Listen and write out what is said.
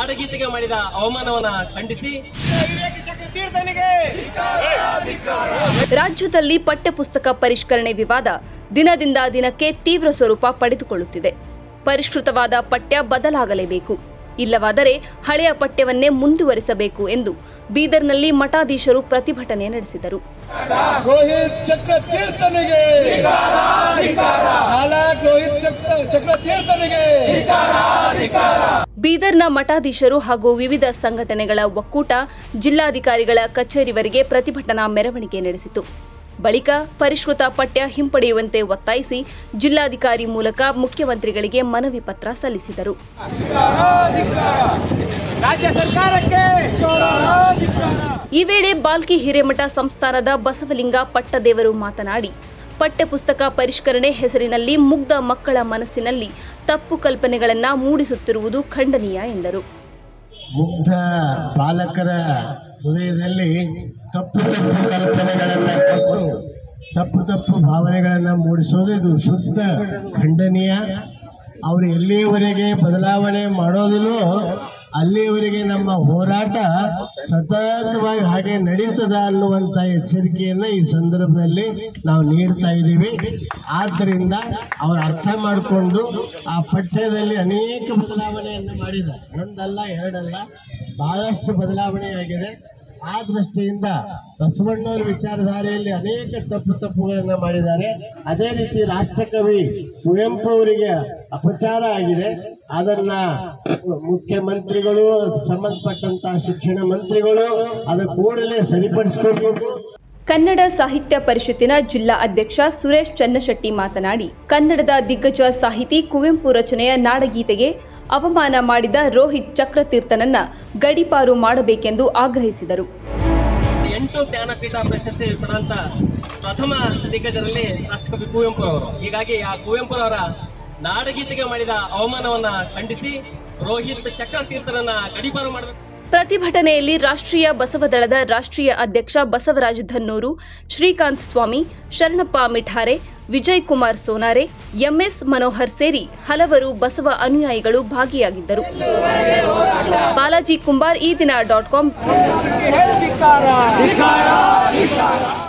ನಾಡಗೀತೆಗೆ ಮಾಡಿದ ಅವಮಾನವನ್ನ ಖಂಡಿಸಿ ರಾಜ್ಯದಲ್ಲಿ ಪಠ್ಯಪುಸ್ತಕ ಪರಿಷ್ಕರಣೆ ವಿವಾದ ದಿನದಿಂದ ದಿನಕ್ಕೆ ತೀವ್ರ ಸ್ವರೂಪ ಪಡೆದುಕೊಳ್ಳುತ್ತಿದೆ. ಪರಿಷ್ಕೃತವಾದ ಪಠ್ಯ ಬದಲಾಗಲೇಬೇಕು, ಇಲ್ಲವಾದರೆ ಹಳೆಯ ಪಠ್ಯವನ್ನೇ ಮುಂದುವರಿಸಬೇಕು ಎಂದು ಬೀದರ್ನಲ್ಲಿ ಮಠಾಧೀಶರು ಪ್ರತಿಭಟನೆ ನಡೆಸಿದರು. ರೋಹಿತ್ ಚಕ್ರತೀರ್ಥನಿಗೆ ಬೀದರ್ನ ಮಠಾಧೀಶರು ಹಾಗೂ ವಿವಿಧ ಸಂಘಟನೆಗಳ ಒಕ್ಕೂಟ ಜಿಲ್ಲಾಧಿಕಾರಿಗಳ ಕಚೇರಿವರೆಗೆ ಪ್ರತಿಭಟನಾ ಮೆರವಣಿಗೆ ನಡೆಸಿತು. ಬಳಿಕ ಪರಿಷ್ಕೃತ ಪಠ್ಯ ಹಿಂಪಡೆಯುವಂತೆ ಒತ್ತಾಯಿಸಿ ಜಿಲ್ಲಾಧಿಕಾರಿ ಮೂಲಕ ಮುಖ್ಯಮಂತ್ರಿಗಳಿಗೆ ಮನವಿ ಪತ್ರ ಸಲ್ಲಿಸಿದರು. ಈ ವೇಳೆ ಬಾಲ್ಕಿ ಹಿರೇಮಠ ಸಂಸ್ಥಾನದ ಬಸವಲಿಂಗ ಪಟ್ಟದೇವರು ಮಾತನಾಡಿ, ಪಠ್ಯಪುಸ್ತಕ ಪರಿಷ್ಕರಣೆ ಹೆಸರಿನಲ್ಲಿ ಮುಗ್ಧ ಮಕ್ಕಳ ಮನಸ್ಸಿನಲ್ಲಿ ತಪ್ಪು ಕಲ್ಪನೆಗಳನ್ನು ಮೂಡಿಸುತ್ತಿರುವುದು ಖಂಡನೀಯ ಎಂದರು. ಮುಗ್ಧ ಬಾಲಕರ ಹೃದಯದಲ್ಲಿ ತಪ್ಪು ಕಲ್ಪನೆಗಳನ್ನು ಕೊಟ್ಟು ತಪ್ಪು ಭಾವನೆಗಳನ್ನು ಮೂಡಿಸೋದು ಇದು ಶುದ್ಧ ಖಂಡನೀಯ. ಅವರು ಎಲ್ಲಿಯವರೆಗೆ ಬದಲಾವಣೆ ಮಾಡೋದಿಲ್ಲೋ ಅಲ್ಲಿಯವರೆಗೆ ನಮ್ಮ ಹೋರಾಟ ಸತತವಾಗಿ ಹಾಗೆ ನಡೀತದ ಅನ್ನುವಂಥ ಎಚ್ಚರಿಕೆಯನ್ನು ಈ ಸಂದರ್ಭದಲ್ಲಿ ನಾವು ನೀಡ್ತಾ ಇದ್ದೀವಿ. ಆದ್ದರಿಂದ ಅವರು ಅರ್ಥ ಮಾಡಿಕೊಂಡು ಆ ಪಠ್ಯದಲ್ಲಿ ಅನೇಕ ಬದಲಾವಣೆಯನ್ನು ಮಾಡಿದ್ದಾರೆ. ಒಂದಲ್ಲ ಎರಡಲ್ಲ, ಬಹಳಷ್ಟು ಬದಲಾವಣೆ ಆಗಿದೆ. ಆ ದೃಷ್ಟಿಯಿಂದ ಬಸವಣ್ಣವರ ವಿಚಾರಧಾರೆಯಲ್ಲಿ ಅನೇಕ ತಪ್ಪುಗಳನ್ನು ಮಾಡಿದ್ದಾರೆ. ಅದೇ ರೀತಿ ರಾಷ್ಟ್ರಕವಿ ಕುವೆಂಪು ಅವರಿಗೆ ಅಪಚಾರ ಆಗಿದೆ. ಅದನ್ನ ಮುಖ್ಯಮಂತ್ರಿಗಳು, ಸಂಬಂಧಪಟ್ಟಂತಹ ಶಿಕ್ಷಣ ಮಂತ್ರಿಗಳು ಅದು ಕೂಡಲೇ ಸರಿಪಡಿಸಿಕೊಳ್ಬೇಕು. ಕನ್ನಡ ಸಾಹಿತ್ಯ ಪರಿಷತ್ತಿನ ಜಿಲ್ಲಾ ಅಧ್ಯಕ್ಷ ಸುರೇಶ್ ಚನ್ನಶೆಟ್ಟಿ ಮಾತನಾಡಿ, ಕನ್ನಡದ ದಿಗ್ಗಜ ಸಾಹಿತಿ ಕುವೆಂಪು ರಚನೆಯ ನಾಡಗೀತೆಗೆ ಅವಮಾನ ಮಾಡಿದ ರೋಹಿತ್ ಚಕ್ರತೀರ್ಥನನ್ನ ಗಡೀಪಾರು ಮಾಡಬೇಕೆಂದು ಆಗ್ರಹಿಸಿದರು. 8 ಜ್ಞಾನಪೀಠ ಪ್ರಶಸ್ತಿ ಪಡೆದಂತ ಪ್ರಥಮ ದಿಗ್ಗಜರಲ್ಲಿ ರಾಷ್ಟ್ರಕವಿ ಕುವೆಂಪು ಅವರು. ಹೀಗಾಗಿ ಆ ಕುವೆಂಪುರವರ ನಾಡಗೀತೆಗೆ ಮಾಡಿದ ಅವಮಾನವನ್ನ ಖಂಡಿಸಿ ರೋಹಿತ್ ಚಕ್ರತೀರ್ಥನನ್ನ ಗಡೀಪಾರು ಮಾಡಬೇಕು. ಪ್ರತಿಭಟನೆಯಲ್ಲಿ ರಾಷ್ಟ್ರೀಯ ಬಸವದಳದ ರಾಷ್ಟ್ರೀಯ ಅಧ್ಯಕ್ಷ ಬಸವರಾಜ ಧನ್ನೂರು, ಶ್ರೀಕಾಂತ್ ಸ್ವಾಮಿ, ಶರಣಪ್ಪ ಮಿಠಾರೆ, ವಿಜಯ್ ಕುಮಾರ್ ಸೋನಾರೆ, ಎಂಎಸ್ ಮನೋಹರ್ ಸೇರಿ ಹಲವರು ಬಸವ ಅನುಯಾಯಿಗಳು ಭಾಗಿಯಾಗಿದ್ದರು. ಬಾಲಾಜಿ ಕುಂಬಾರ್, ಈ ದಿನ .com